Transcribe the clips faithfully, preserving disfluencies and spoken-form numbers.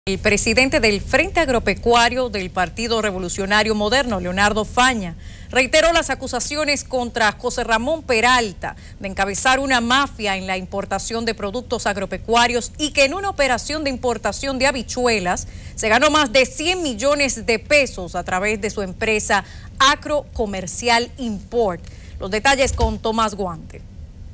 El presidente del Frente Agropecuario del Partido Revolucionario Moderno, Leonardo Faña, reiteró las acusaciones contra José Ramón Peralta de encabezar una mafia en la importación de productos agropecuarios y que en una operación de importación de habichuelas se ganó más de cien millones de pesos a través de su empresa Agrocomercial Import. Los detalles con Tomás Guante.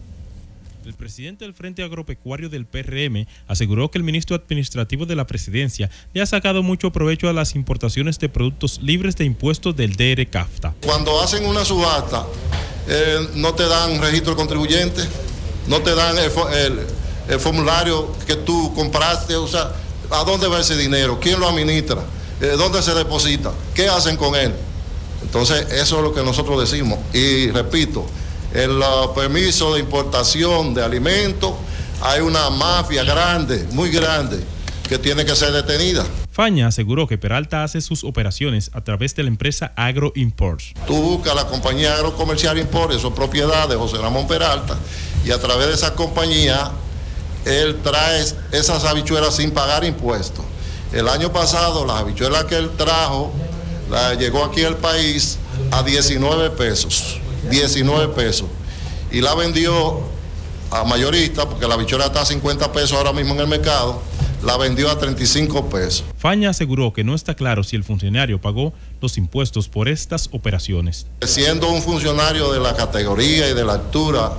El presidente del Frente Agropecuario del P R M aseguró que el ministro administrativo de la presidencia le ha sacado mucho provecho a las importaciones de productos libres de impuestos del D R CAFTA. Cuando hacen una subasta, eh, no te dan registro de contribuyente, no te dan el, el, el formulario que tú compraste, o sea, ¿a dónde va ese dinero? ¿Quién lo administra? Eh, ¿Dónde se deposita? ¿Qué hacen con él? Entonces, eso es lo que nosotros decimos. Y repito, en el permiso de importación de alimentos hay una mafia grande, muy grande, que tiene que ser detenida. Faña aseguró que Peralta hace sus operaciones a través de la empresa Agro Imports. Tú buscas la compañía Agrocomercial Import, eso es propiedad de José Ramón Peralta, y a través de esa compañía él trae esas habichuelas sin pagar impuestos. El año pasado las habichuelas que él trajo, la, llegó aquí al país a diecinueve pesos. diecinueve pesos, y la vendió a mayorista, porque la habichuela está a cincuenta pesos ahora mismo en el mercado, la vendió a treinta y cinco pesos. Faña aseguró que no está claro si el funcionario pagó los impuestos por estas operaciones. Siendo un funcionario de la categoría y de la altura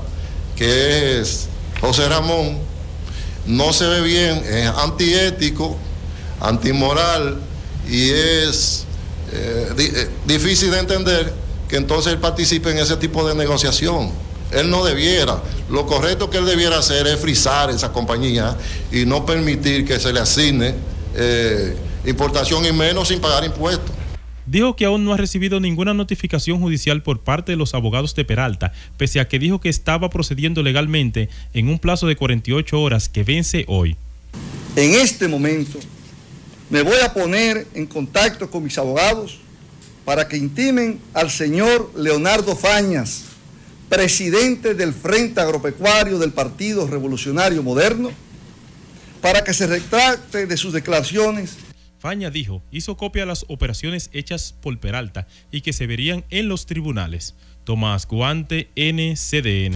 que es José Ramón, no se ve bien, es antiético, antimoral y es eh, di, eh, difícil de entender que entonces él participe en ese tipo de negociación. Él no debiera, lo correcto que él debiera hacer es frizar esa compañía y no permitir que se le asigne eh, importación y menos sin pagar impuestos. Dijo que aún no ha recibido ninguna notificación judicial por parte de los abogados de Peralta, pese a que dijo que estaba procediendo legalmente en un plazo de cuarenta y ocho horas que vence hoy. En este momento me voy a poner en contacto con mis abogados para que intimen al señor Leonardo Fañas, presidente del Frente Agropecuario del Partido Revolucionario Moderno, para que se retracte de sus declaraciones. Faña dijo, hizo copia de las operaciones hechas por Peralta y que se verían en los tribunales. Tomás Guante, N C D N.